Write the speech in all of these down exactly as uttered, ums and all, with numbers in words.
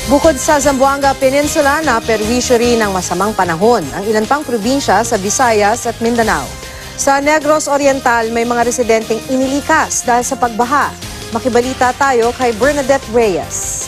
Bukod sa Zamboanga Peninsula, naperwisyo rin ng masamang panahon ang ilan pang probinsya sa Visayas at Mindanao. Sa Negros Oriental, may mga residenteng inilikas dahil sa pagbaha. Makibalita tayo kay Bernadette Reyes.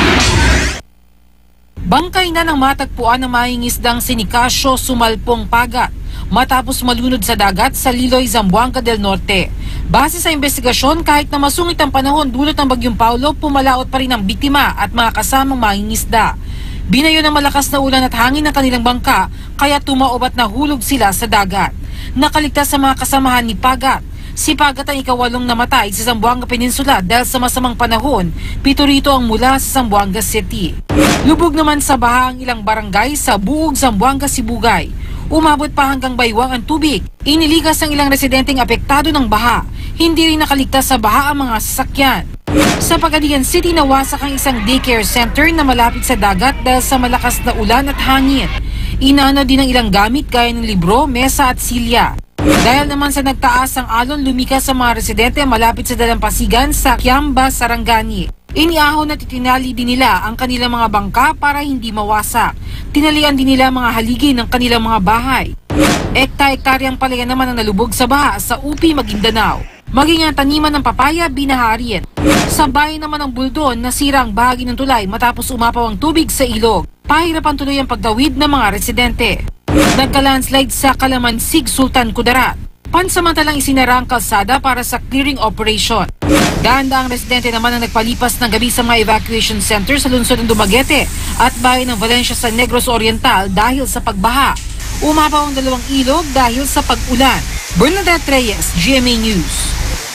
Bangkay na ng matagpuan ng mangingisdang sinikasyo sumalpong pagat matapos malunod sa dagat sa Liloy, Zamboanga del Norte. Base sa investigasyon, kahit na masungit ang panahon dulot ng Bagyong Paulo, pumalaot pa rin ang biktima at mga kasamang mangingisda. Binayo ng malakas na ulan at hangin ng kanilang bangka, kaya tumaob at nahulog sila sa dagat. Nakaligtas sa mga kasamahan ni Pagat. Si Pagat ang ikawalong namatay sa Zamboanga Peninsula dahil sa masamang panahon. Pito rito ang mula sa Zamboanga City. Lubog naman sa baha ang ilang barangay sa buog Zamboanga, Sibugay. Umabot pa hanggang baywang ang tubig. Iniligas ang ilang residenteng apektado ng baha. Hindi rin nakaligtas sa baha ang mga sasakyan. Sa Pagadian City, nawasak ang isang daycare center na malapit sa dagat dahil sa malakas na ulan at hangin. Inano din ang ilang gamit gaya ng libro, mesa at silya. Dahil naman sa nagtaas ang alon, lumikas sa mga residente malapit sa dalampasigan sa Kiamba, Sarangani. Iniahon at itinali din nila ang kanilang mga bangka para hindi mawasak. Tinalian din nila mga haligi ng kanilang mga bahay. Ekta-ektaryang palayan naman ang nalubog sa baha sa U P, Mindanao. Maging ang taniman ng papaya, binaharin. Sa bayan naman ng Buldon, nasira ang bahagi ng tulay matapos umapaw ang tubig sa ilog. Pahirapan tuloy ang pagtawid ng mga residente. Nagka-landslide sa Kalamansig, Sultan Kudarat. Pansamantalang isinara ang kalsada para sa clearing operation. Dahan-daang residente naman ang nagpalipas ng gabi sa mga evacuation center sa lungsod ng Dumaguete at bayan ng Valencia sa Negros Oriental dahil sa pagbaha. Umapaw ang dalawang ilog dahil sa pag-ulan. Bernadette Reyes, G M A News.